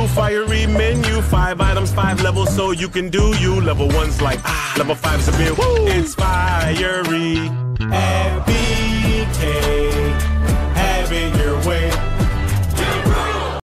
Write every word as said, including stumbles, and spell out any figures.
fiery menu, five items, five levels, so you can do you. Level one's like, ah, level five's a beer. Woo! It's fiery.